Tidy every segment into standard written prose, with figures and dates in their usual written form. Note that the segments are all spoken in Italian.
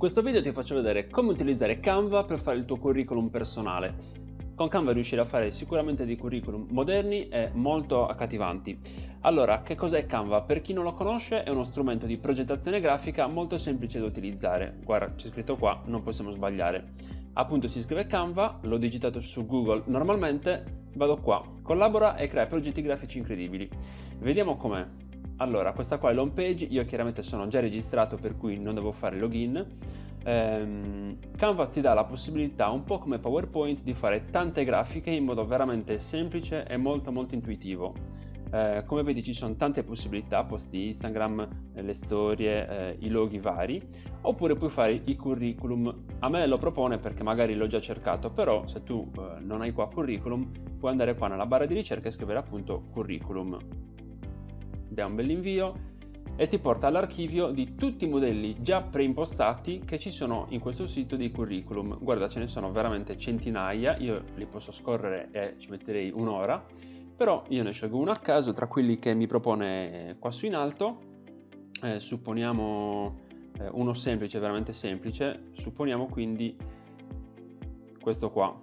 questo video ti faccio vedere come utilizzare Canva per fare il tuo curriculum personale. Con Canva riuscirai a fare sicuramente dei curriculum moderni e molto accattivanti. Allora, che cos'è Canva? Per chi non lo conosce, è uno strumento di progettazione grafica molto semplice da utilizzare. Guarda, c'è scritto qua, non possiamo sbagliare. Appunto si scrive Canva, l'ho digitato su Google normalmente, vado qua, collabora e crea progetti grafici incredibili. Vediamo com'è. Allora, questa qua è l'home page, io chiaramente sono già registrato per cui non devo fare login. Canva ti dà la possibilità, un po' come PowerPoint, di fare tante grafiche in modo veramente semplice e molto intuitivo. Come vedi ci sono tante possibilità, post Instagram, le storie, i loghi vari, oppure puoi fare i curriculum. A me lo propone perché magari l'ho già cercato, però se tu non hai qua curriculum puoi andare qua nella barra di ricerca e scrivere appunto curriculum. Dà un bell'invio e ti porta all'archivio di tutti i modelli già preimpostati che ci sono in questo sito di curriculum. Guarda, ce ne sono veramente centinaia, io li posso scorrere e ci metterei un'ora, però io ne scelgo uno a caso tra quelli che mi propone qua su in alto. Supponiamo uno semplice, veramente semplice, supponiamo quindi questo qua.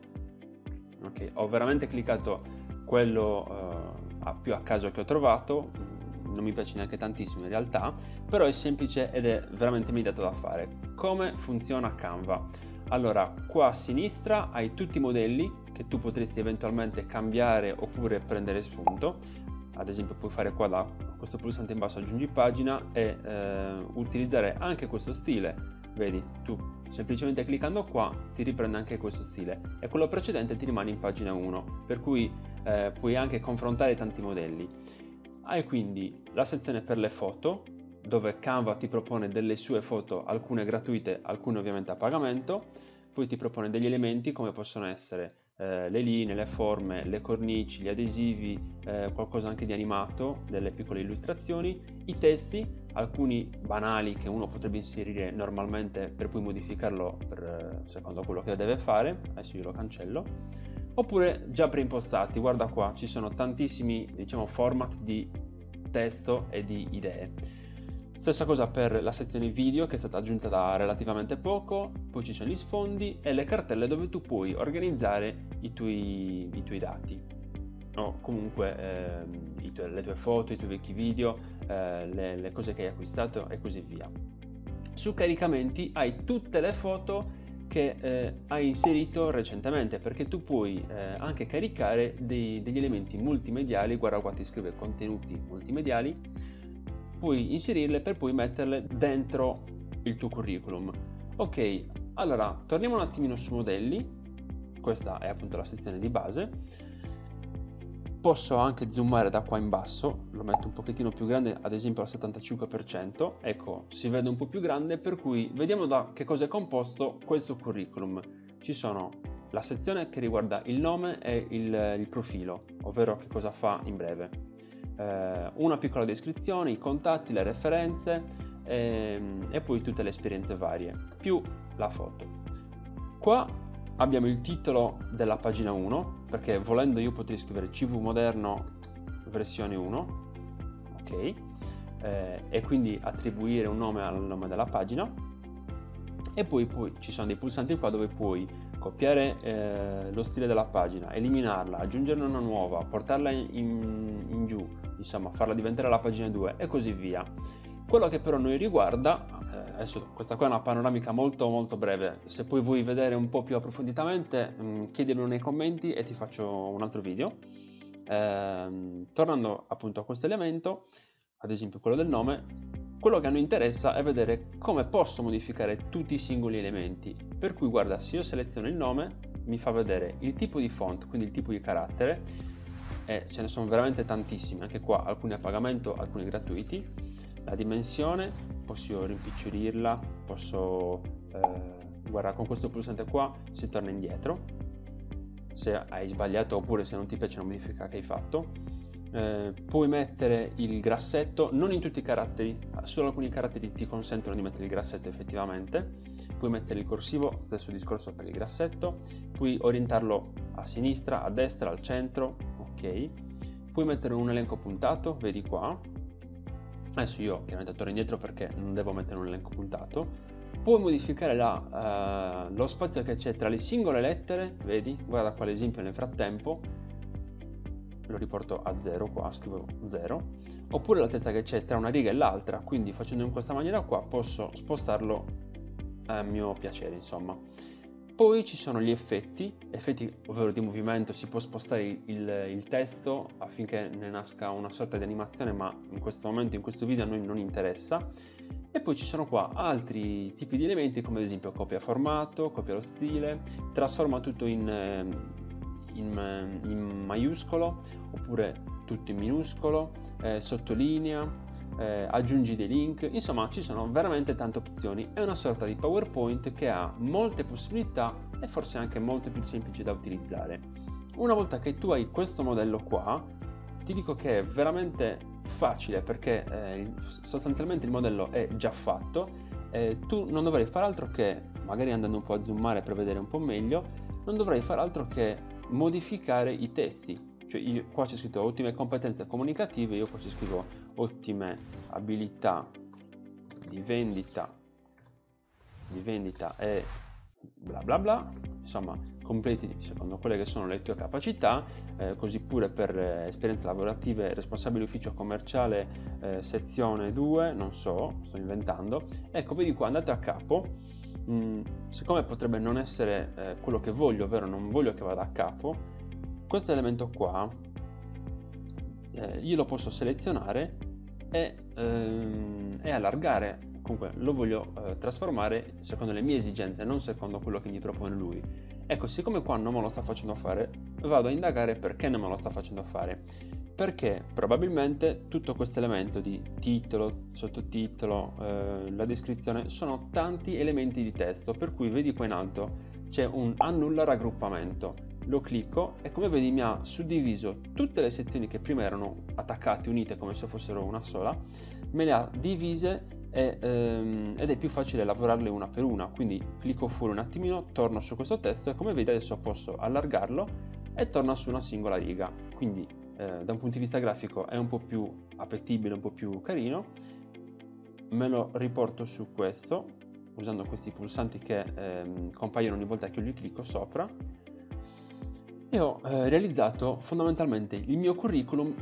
Ok, ho veramente cliccato quello più a caso che ho trovato, non mi piace neanche tantissimo in realtà, però è semplice ed è veramente immediato da fare. Come funziona Canva? Allora, qua a sinistra hai tutti i modelli che tu potresti eventualmente cambiare oppure prendere spunto. Ad esempio puoi fare qua da questo pulsante in basso aggiungi pagina e utilizzare anche questo stile. Vedi, tu semplicemente cliccando qua ti riprende anche questo stile e quello precedente ti rimane in pagina 1, per cui puoi anche confrontare tanti modelli. Hai quindi la sezione per le foto, dove Canva ti propone delle sue foto, alcune gratuite, alcune ovviamente a pagamento. Poi ti propone degli elementi come possono essere le linee, le forme, le cornici, gli adesivi, qualcosa anche di animato, delle piccole illustrazioni, i testi, alcuni banali che uno potrebbe inserire normalmente per poi modificarlo secondo quello che deve fare. Adesso io lo cancello. Oppure già preimpostati, guarda qua, ci sono tantissimi, diciamo, format di testo e di idee. Stessa cosa per la sezione video che è stata aggiunta da relativamente poco, poi ci sono gli sfondi e le cartelle dove tu puoi organizzare i tuoi dati, o comunque le tue foto, i tuoi vecchi video, le cose che hai acquistato e così via. Su caricamenti hai tutte le foto che hai inserito recentemente, perché tu puoi anche caricare degli elementi multimediali. Guarda qua, ti scrive contenuti multimediali, puoi inserirle per poi metterle dentro il tuo curriculum. Ok, allora torniamo un attimino su modelli. Questa è appunto la sezione di base. Posso anche zoomare da qua in basso, lo metto un pochettino più grande, ad esempio al 75%, ecco, si vede un po' più grande, per cui vediamo da che cosa è composto questo curriculum. Ci sono la sezione che riguarda il nome e il profilo, ovvero che cosa fa in breve, una piccola descrizione, i contatti, le referenze e poi tutte le esperienze varie, più la foto. Qua abbiamo il titolo della pagina 1, perché volendo io potrei scrivere CV Moderno versione 1, ok, e quindi attribuire un nome al nome della pagina. E poi ci sono dei pulsanti qua dove puoi copiare lo stile della pagina, eliminarla, aggiungerne una nuova, portarla in giù, insomma farla diventare la pagina 2 e così via. Quello che però noi riguarda, adesso questa qua è una panoramica molto breve, se poi vuoi vedere un po' più approfonditamente chiedimelo nei commenti e ti faccio un altro video. Tornando appunto a questo elemento, ad esempio quello del nome, quello che a noi interessa è vedere come posso modificare tutti i singoli elementi, per cui guarda, se io seleziono il nome mi fa vedere il tipo di font, quindi il tipo di carattere, e ce ne sono veramente tantissimi, anche qua alcuni a pagamento, alcuni gratuiti. La dimensione, posso rimpicciolirla, posso guarda, con questo pulsante qua si torna indietro se hai sbagliato oppure se non ti piace la modifica che hai fatto. Puoi mettere il grassetto, non in tutti i caratteri, solo alcuni caratteri ti consentono di mettere il grassetto effettivamente. Puoi mettere il corsivo, stesso discorso per il grassetto, puoi orientarlo a sinistra, a destra, al centro, ok. Puoi mettere un elenco puntato, vedi qua. Adesso io chiaramente torno indietro perché non devo mettere un elenco puntato. Puoi modificare lo spazio che c'è tra le singole lettere, vedi? Guarda qua l'esempio nel frattempo, lo riporto a 0 qua, scrivo 0, oppure l'altezza che c'è tra una riga e l'altra, quindi facendo in questa maniera qua posso spostarlo a mio piacere, insomma. Poi ci sono gli effetti ovvero di movimento, si può spostare il testo affinché ne nasca una sorta di animazione, ma in questo momento, in questo video a noi non interessa. E poi ci sono qua altri tipi di elementi, come ad esempio copia formato, copia lo stile, trasforma tutto in maiuscolo oppure tutto in minuscolo, sottolinea, aggiungi dei link, insomma ci sono veramente tante opzioni. È una sorta di PowerPoint che ha molte possibilità e forse anche molto più semplice da utilizzare. Una volta che tu hai questo modello qua, ti dico che è veramente facile, perché sostanzialmente il modello è già fatto, tu non dovrai fare altro che, magari andando un po' a zoomare per vedere un po' meglio, non dovrai fare altro che modificare i testi. Cioè qua c'è scritto ottime competenze comunicative, io qua ci scrivo ottime abilità di vendita e bla bla bla, insomma completi secondo quelle che sono le tue capacità, così pure per esperienze lavorative, responsabile ufficio commerciale, sezione 2, non so, sto inventando. Ecco, vedi qua, andate a capo. Siccome potrebbe non essere quello che voglio, ovvero non voglio che vada a capo, questo elemento qua io lo posso selezionare e allargare. Comunque lo voglio trasformare secondo le mie esigenze, non secondo quello che mi propone lui. Ecco, siccome qua non me lo sta facendo fare, vado a indagare perché non me lo sta facendo fare. Perché probabilmente tutto questo elemento di titolo, sottotitolo, la descrizione, sono tanti elementi di testo, per cui vedi qua in alto c'è un annulla raggruppamento. Lo clicco e come vedi mi ha suddiviso tutte le sezioni che prima erano attaccate, unite come se fossero una sola, me le ha divise ed è più facile lavorarle una per una. Quindi clicco fuori un attimino, torno su questo testo e come vedi adesso posso allargarlo e torna su una singola riga. Quindi da un punto di vista grafico è un po' più appetibile, un po' più carino. Me lo riporto su questo usando questi pulsanti che compaiono ogni volta che io li clicco sopra, e ho realizzato fondamentalmente il mio curriculum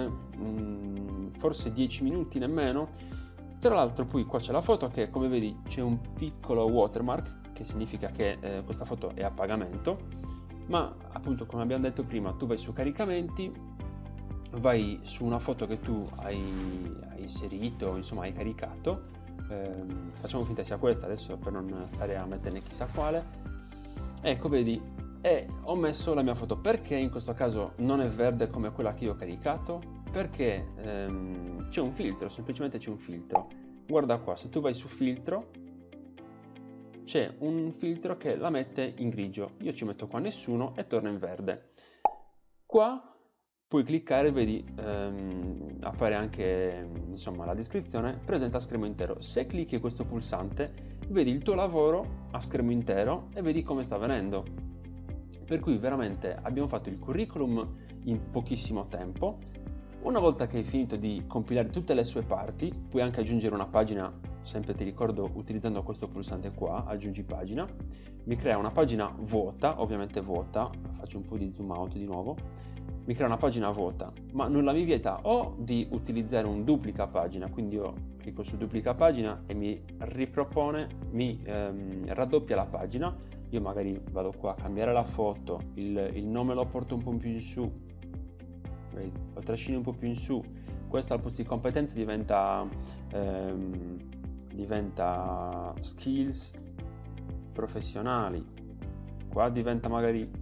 in forse 10 minuti, nemmeno. Tra l'altro poi qua c'è la foto che, come vedi, c'è un piccolo watermark, che significa che questa foto è a pagamento, ma appunto, come abbiamo detto prima, tu vai su caricamenti, vai su una foto che tu hai inserito, insomma hai caricato, facciamo finta sia questa adesso per non stare a metterne chissà quale. Ecco, vedi, e ho messo la mia foto. Perché in questo caso non è verde come quella che io ho caricato? Perché c'è un filtro, semplicemente c'è un filtro. Guarda qua, se tu vai su filtro c'è un filtro che la mette in grigio, io ci metto qua nessuno e torna in verde. Qua puoi cliccare, vedi, appare anche insomma la descrizione, presenta a schermo intero. Se clicchi questo pulsante vedi il tuo lavoro a schermo intero e vedi come sta venendo. Per cui veramente abbiamo fatto il curriculum in pochissimo tempo. Una volta che hai finito di compilare tutte le sue parti, puoi anche aggiungere una pagina, sempre ti ricordo utilizzando questo pulsante qua, aggiungi pagina, mi crea una pagina vuota, ovviamente vuota, faccio un po' di zoom out di nuovo, mi crea una pagina vuota, ma nulla mi vieta o di utilizzare un duplica pagina, quindi io clicco su duplica pagina e mi ripropone, mi raddoppia la pagina. Io magari vado qua a cambiare la foto, il nome lo porto un po' più in su, lo trascino un po' più in su, questo al posto di competenze diventa skills professionali, qua diventa magari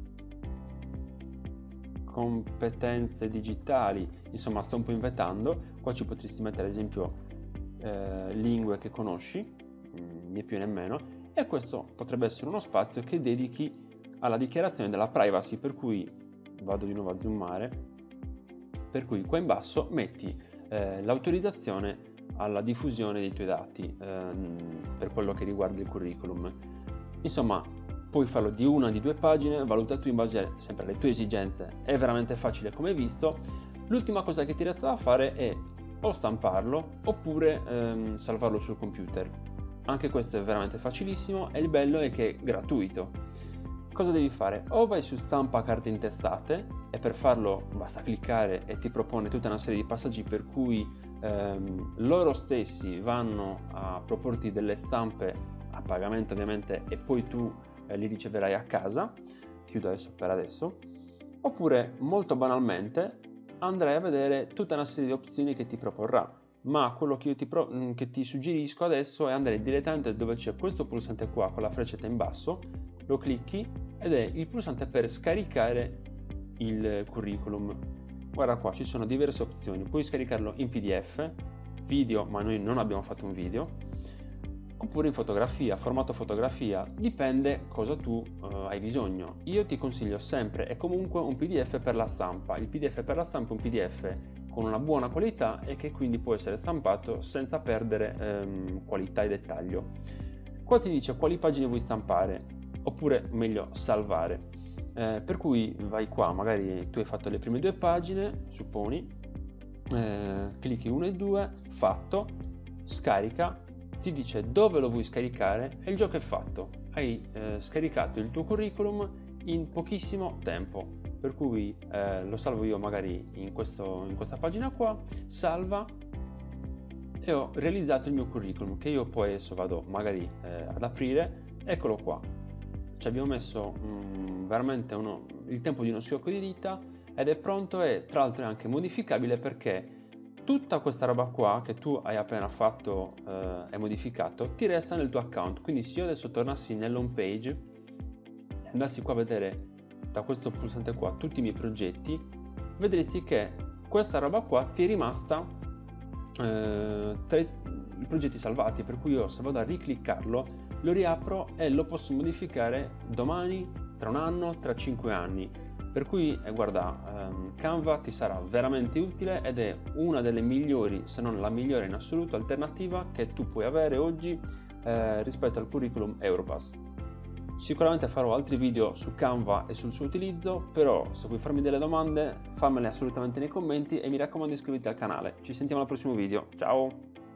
competenze digitali, insomma sto un po' inventando. Qua ci potresti mettere ad esempio lingue che conosci, né più né meno. E questo potrebbe essere uno spazio che dedichi alla dichiarazione della privacy, per cui vado di nuovo a zoomare, per cui qua in basso metti l'autorizzazione alla diffusione dei tuoi dati per quello che riguarda il curriculum. Insomma, puoi farlo di una, di due pagine, valuta tu in base sempre alle tue esigenze, è veramente facile come hai visto. L'ultima cosa che ti resta da fare è o stamparlo oppure salvarlo sul computer. Anche questo è veramente facilissimo e il bello è che è gratuito. Cosa devi fare? O vai su stampa carte intestate e per farlo basta cliccare e ti propone tutta una serie di passaggi per cui loro stessi vanno a proporti delle stampe a pagamento ovviamente e poi tu li riceverai a casa. Chiudo adesso per adesso. Oppure molto banalmente andrai a vedere tutta una serie di opzioni che ti proporrà. Ma quello che io che ti suggerisco adesso è andare direttamente dove c'è questo pulsante qua con la freccetta in basso, lo clicchi ed è il pulsante per scaricare il curriculum. Guarda qua, ci sono diverse opzioni, puoi scaricarlo in PDF, video, ma noi non abbiamo fatto un video, oppure in fotografia, formato fotografia, dipende cosa tu hai bisogno. Io ti consiglio sempre e comunque un PDF per la stampa. Il PDF per la stampa è un PDF con una buona qualità e che quindi può essere stampato senza perdere qualità e dettaglio. Qua ti dice quali pagine vuoi stampare, oppure meglio salvare. Per cui vai qua, magari tu hai fatto le prime 2 pagine, supponi, clicchi 1 e 2, fatto, scarica, ti dice dove lo vuoi scaricare e il gioco è fatto. Hai scaricato il tuo curriculum in pochissimo tempo. Per cui lo salvo io magari in questa pagina qua, salva e ho realizzato il mio curriculum che io poi adesso vado magari ad aprire. Eccolo qua, ci abbiamo messo veramente il tempo di uno schiocco di dita ed è pronto e tra l'altro è anche modificabile perché tutta questa roba qua che tu hai appena fatto e modificato ti resta nel tuo account. Quindi se io adesso tornassi nell'home page e andassi qua a vedere da questo pulsante qua tutti i miei progetti, vedresti che questa roba qua ti è rimasta tra i progetti salvati, per cui io se vado a ricliccarlo lo riapro e lo posso modificare domani, tra un anno, tra 5 anni. Per cui guarda, Canva ti sarà veramente utile ed è una delle migliori, se non la migliore in assoluto, alternativa che tu puoi avere oggi rispetto al curriculum Europass. Sicuramente farò altri video su Canva e sul suo utilizzo, però se vuoi farmi delle domande fammele assolutamente nei commenti e mi raccomando iscriviti al canale. Ci sentiamo al prossimo video, ciao!